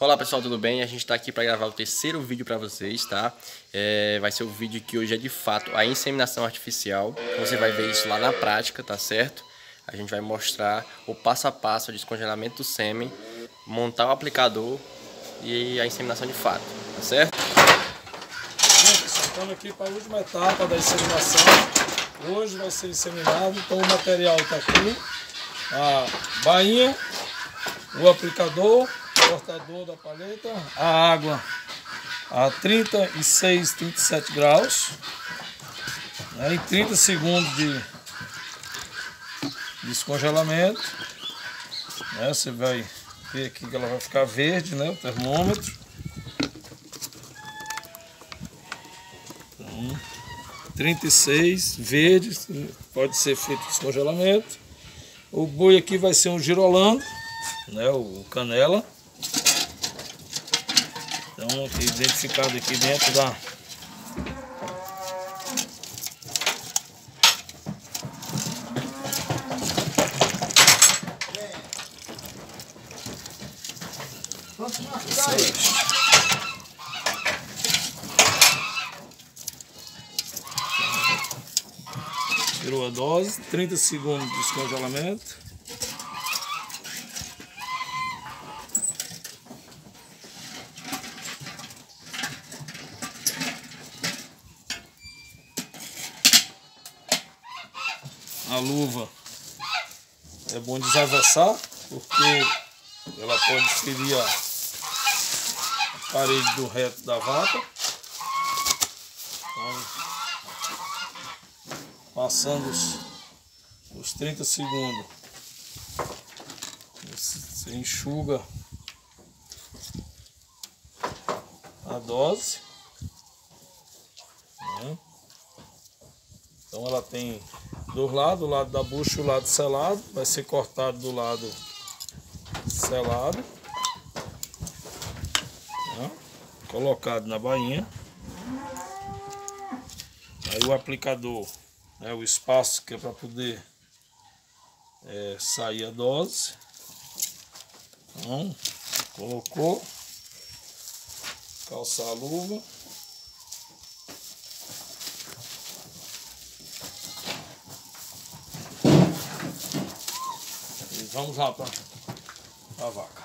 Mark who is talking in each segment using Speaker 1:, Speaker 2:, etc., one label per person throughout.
Speaker 1: Olá pessoal, tudo bem? A gente está aqui para gravar o terceiro vídeo para vocês, tá? Vai ser o vídeo que hoje é de fato a inseminação artificial. Você vai ver isso lá na prática, tá certo? A gente vai mostrar o passo a passo de descongelamento do sêmen, montar o aplicador e a inseminação de fato, tá certo?
Speaker 2: Bom, pessoal, estamos aqui para a última etapa da inseminação. Hoje vai ser inseminado, então o material está aqui. A bainha, o aplicador, cortador da palheta, a água a 36, 37 graus, né, em 30 segundos de descongelamento, né, você vai ver aqui que ela vai ficar verde, né, o termômetro. Então, 36, verde, pode ser feito descongelamento. O boi aqui vai ser um girolando, né, o canela. Então, aqui identificado aqui dentro da tirou a dose, 30 segundos de descongelamento. A luva é bom desaversar, porque ela pode ferir a parede do reto da vaca. Então, passando os 30 segundos, você enxuga a dose, né? Então ela tem dois lados, o lado da bucha e o lado selado. Vai ser cortado do lado selado, né? Colocado na bainha. Aí o aplicador, né, o espaço que é para poder sair a dose. Então, colocou, calçar a luva. E vamos lá para a vaca.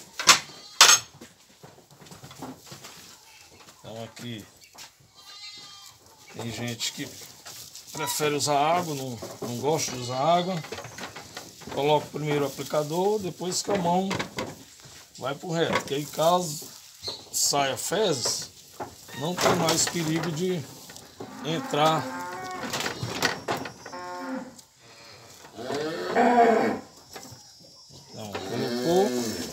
Speaker 2: Então aqui tem gente que prefere usar água, não gosta de usar água. Coloca primeiro o aplicador, depois que a mão vai pro reto. Porque aí caso saia fezes, não tem mais perigo de entrar Então, colocou,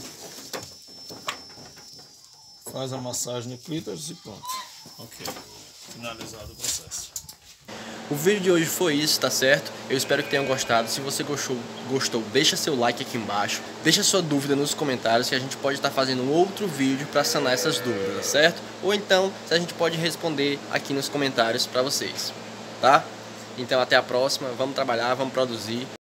Speaker 2: faz a massagem no clítoris e pronto. Ok, finalizado o processo.
Speaker 1: O vídeo de hoje foi isso, tá certo? Eu espero que tenham gostado. Se você gostou, deixa seu like aqui embaixo. Deixa sua dúvida nos comentários, que a gente pode estar fazendo um outro vídeo para sanar essas dúvidas, tá certo? Ou então, se a gente pode responder aqui nos comentários para vocês, tá? Então até a próxima, vamos trabalhar, vamos produzir.